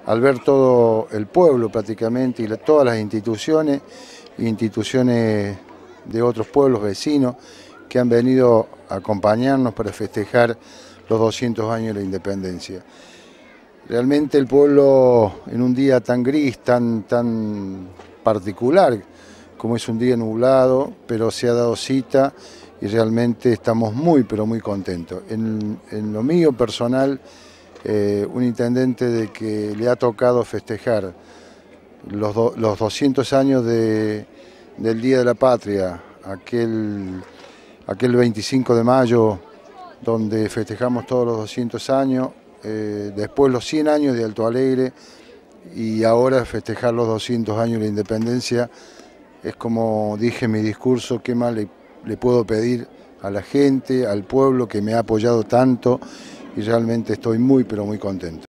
al ver todo el pueblo prácticamente y todas las instituciones de otros pueblos vecinos que han venido a acompañarnos para festejar los 200 años de la independencia. Realmente el pueblo, en un día tan gris, tan particular, como es un día nublado, pero se ha dado cita y realmente estamos muy, pero muy contentos. En lo mío personal, un intendente de que le ha tocado festejar los 200 años del Día de la Patria, aquel 25 de mayo, donde festejamos todos los 200 años, después los 100 años de Alto Alegre y ahora festejar los 200 años de la independencia. Es como dije en mi discurso, qué más le puedo pedir a la gente, al pueblo que me ha apoyado tanto, y realmente estoy muy, pero muy contento.